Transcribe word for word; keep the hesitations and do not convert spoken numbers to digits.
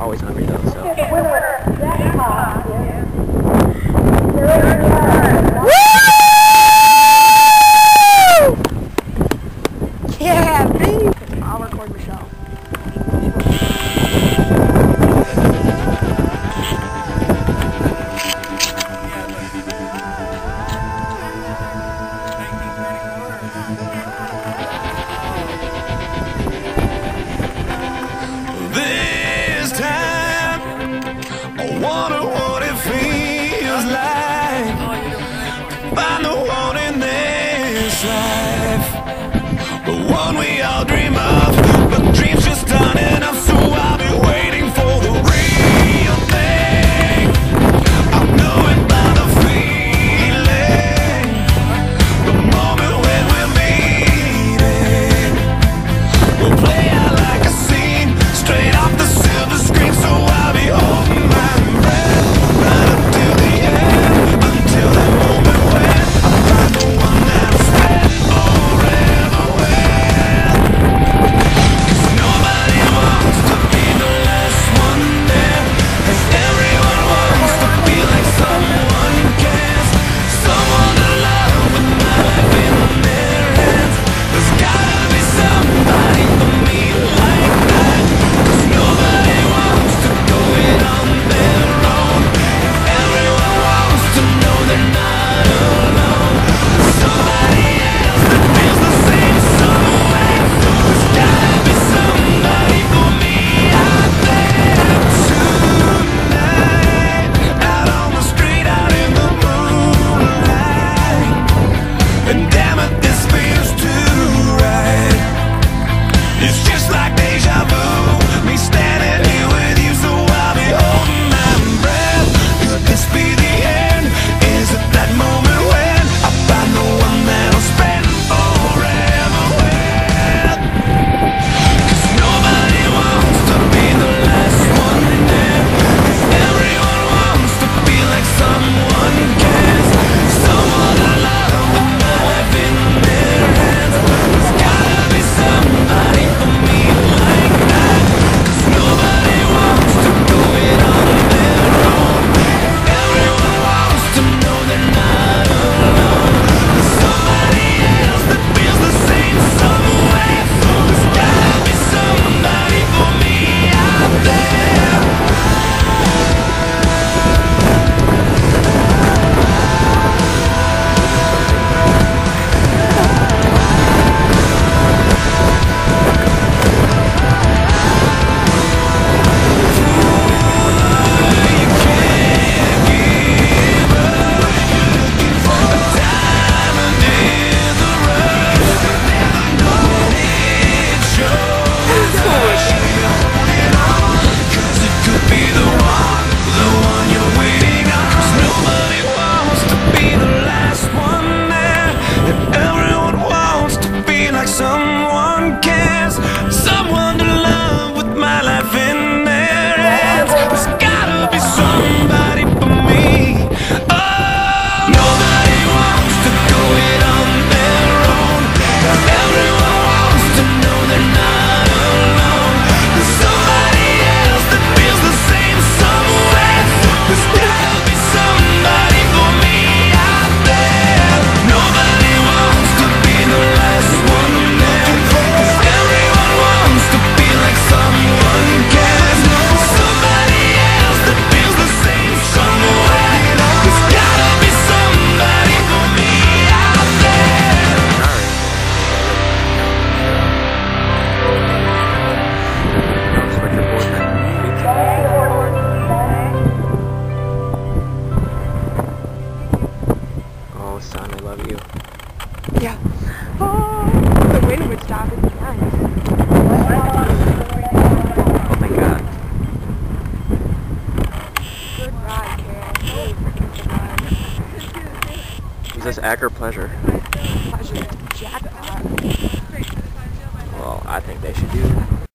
always hungry though, so. Woo! Yeah, baby! I'll record Michelle. This time, I wonder what it feels like. Find the one in this life, the one we all dream of, but dreams just aren't enough. So I'll be waiting for the real thing. I'll know it by the feeling, the moment when we're meeting. We'll play out like a scene, straight off the silver screen. So I'll be holding my breath right up to the end, until that moment when I find the one that I'll spend forever with. 'Cause nobody wants to be the last one there, and everyone wants to be like someone cares, someone to love with my life in their hands. There's gotta be somebody for me like that, 'cause nobody wants to go it on their own. Everyone wants to know they're not alone. There's somebody else that feels the same somewhere. There's gotta be somebody for me out there tonight, out on the street, out in the moonlight. And damn it, this feels too right. It's just like deja vu, me standing here with you. So I'll be holding my breath. Could this be the end? Is it that moment when I find the one that I'll spend forever with? 'Cause nobody wants to be the last one there, everyone wants to be like someone cares, someone to love with my life in their hands. There's gotta be somebody for me like that, 'cause nobody wants to go it on their own. Everyone wants to know they're not alone. There's somebody else that feels the same somewhere. So there's gotta be somebody for me out there. Cause it could be the one, the one you're waiting on. 'Cause nobody wants to be the last one there, and everyone wants to be like someone cares, someone to love with my life in their hands. There's gotta be somebody for me. Oh, nobody wants to go it on their own. Everyone wants to know they're not alone. There's somebody else that feels the same somewhere. There's gotta be somebody for me out there. Nobody wants to be the last one there, 'cause everyone wants to be like someone cares, somebody else that feels the same somewhere. There's gotta be somebody for me out there. Don't switch your boyfriend. Oh, son, I love you. Yeah. Oh, the wind would stop. It's nice. Oh my god. Good ride, Karen. Holy freaking good ride. Is this act or pleasure? Pleasure. Jackpot. Well, I think they should do